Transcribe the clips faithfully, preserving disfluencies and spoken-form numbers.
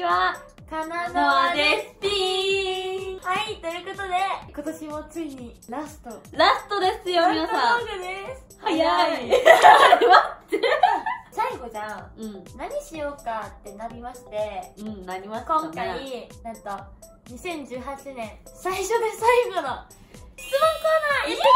は、 かなノのアですピー。 はい、ということで、今年もついにラスト。 ラストですよ、皆さん。 ラスト動画です。 早い。 待って。最後じゃん。 うん。 何しようかってなりまして、 うん、なりましたね。 今回、なんと、にせんじゅうはちねん最初で最後の質問コーナー行ってき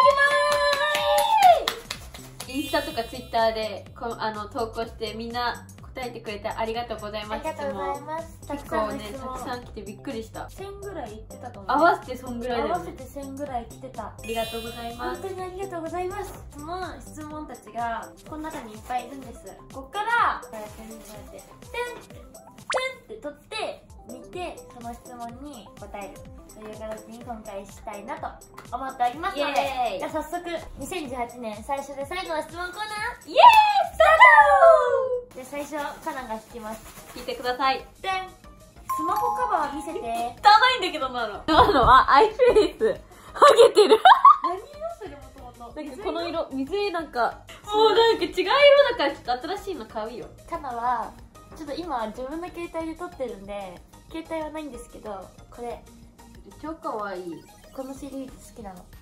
まーす。 インスタとかツイッターでこあの投稿してみんな答えてくれてありがとうございます。 ありがとうございます。 結構ね、たくさん来てびっくりした。 せんぐらい言ってたと思う。 合わせてそんぐらいだよね。 合わせてせんぐらい来てた。 ありがとうございます。 本当にありがとうございます。その質問たちがこの中にいっぱいいるんです。ここからこうやってこうやってトゥンってトゥンって取って見て、その質問に答えるという形に今回したいなと思っておりますので、じゃあ早速にせんじゅうはちねん最初で最後の質問コーナーイエーイスタート。じゃあ最初カナが引きます。 聞いてください。 でん、スマホカバー見せて。 汚いんだけどなの。なのあ、アイフェイスハゲてる。 何色それもともと。 なんかこの色、水色なんかもうなんか違う色だからちょっと新しいの買うよ。 カナはちょっと今自分の携帯で撮ってるんで携帯はないんですけど、これ超かわいい。 このシリーズ好きなの。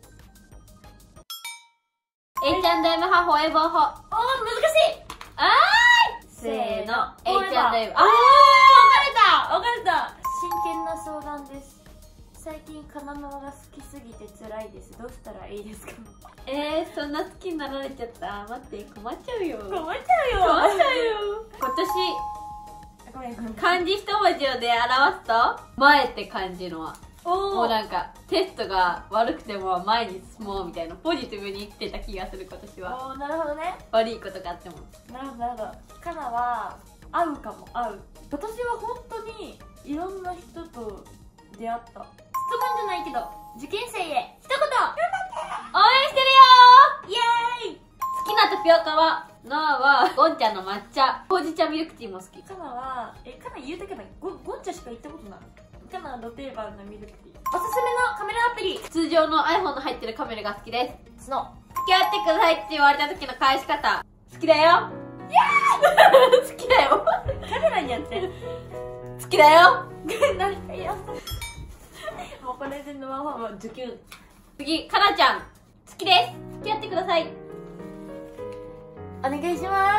エイチアンドエム 派フォーエバー派。 おー難しい。 あーいせーの エイチアンドエム。あー分かれた分かれた。真剣な相談です。最近カナノアが好きすぎて辛いです。どうしたらいいですか？ えー、そんな好きになられちゃった。待って、困っちゃうよ。 困っちゃうよ。 困っちゃうよ。今ごめんごめん。 年漢字一文字で表すと前って感じのはおもうなんかテストが悪くても前に進もうみたいなポジティブに生きてた気がする。今年はおー、なるほどね。 悪いことがあっても。 なるほどなるほど。カナは合うかも。合う。今年は本当にいろんな人と出会った。質問じゃないけど受験生へ一言。 応援してるよイエーイ。 ー。好きなタピオカはノアはゴンちゃんの抹茶ほうじ茶ミルクティーも好き。 カナはえカナ言うだけだ。ゴゴンチャしか言ったことない。カナはド定番のミルクティー。おすすめのカメラアプリ。 通常の アイフォン の入ってるカメラが好きです。 スノ付き合ってくださいって言われた時の返し方好きだよ。イエーイ好きだよ。 カメラにやって好きだよ。 なんかよ。もうこれでノアファンは受験。 次、かなちゃん好きです。付き合ってください。 お願いします。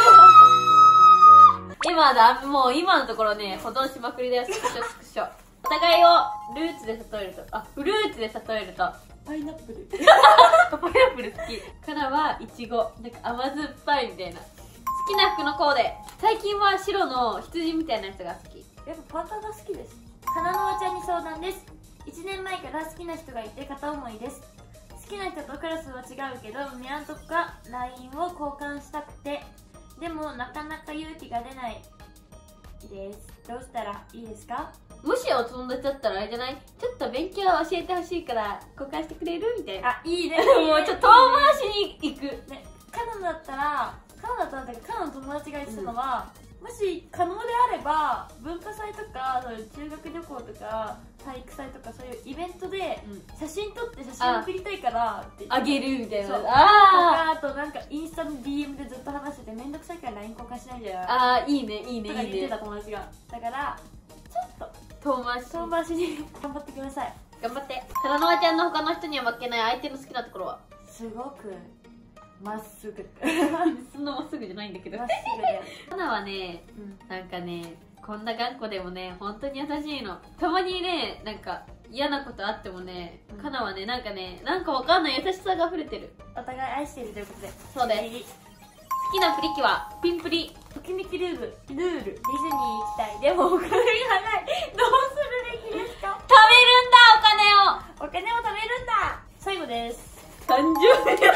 今だ、もう今のところね、保存しまくりだよ。スクショスクショ。お互いをルーツで例えると、あ、フルーツで例えるとパイナップル。 パイナップル好き。かなはいちご、なんか甘酸っぱいみたいな。好きな服のコーデ、最近は白の羊みたいなやつが好き。 やっぱパーカーが好きです。かなのおちゃんに相談です。いちねんまえから好きな人がいて片思いです。好きな人とクラスは違うけどメアンとか ライン を交換したくて、でもなかなか勇気が出ないです。どうしたらいいですか？ もしお友達だったらあれじゃない？ちょっと勉強教えてほしいから交換してくれるみたいな。 あ、いいね。 もうちょっと遠回しに行くね、カナだったらカナだったらだけどカナの友達が言ってたのは、うん、もし可能であれば文化祭とかそういう中学旅行とか体育祭とかそういうイベントで写真撮って写真送りたいからってあげるみたいな。 ああとなんかインスタの ディーエム でずっと話しててめんどくさいから ライン 交換しないんだよ。 ああ、いいねいいねいいね。 とか言ってた友達が。だからちょっと遠回し遠回しに頑張ってください。 頑張って。かなのあちゃんの他の人には負けない相手の好きなところは？ すごくまっすぐ。 そんなまっすぐじゃないんだけど。 まっすぐだよ。 かなはね、うん、なんかね、こんな頑固でもね、本当に優しいの。たまにね、なんか嫌なことあってもね、うん、かなはね、なんかね、なんかわかんない優しさが溢れてる。 お互い愛しているということで。 そうです。好きなプリキュア、ピンプリ。 ときめきルール、ルール、ディズニー行きたい。でもお金がない。どうするべきですか？ 貯めるんだ、 お金を。お金を貯めるんだ。最後です。 誕生日。誕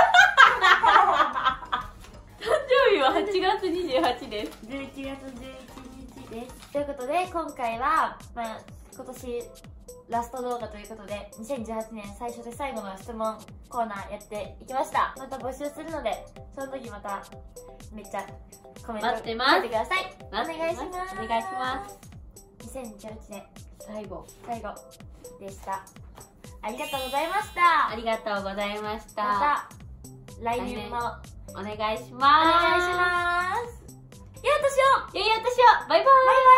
生日ははちがつにじゅうはちです。 じゅういちがつじゅういちにちです。ということで今回は、まあ、今年ラスト動画ということでにせんじゅうはちねん最初で最後の質問コーナーやっていきました。また募集するのでその時まためっちゃコメント書いてください。お願いします。 お願いします。 にせんじゅうはちねん最後最後でした。ありがとうございました。 ありがとうございました。 また来年もお願いします。お願いします。良いお年を。 良いお年を。バイバイ。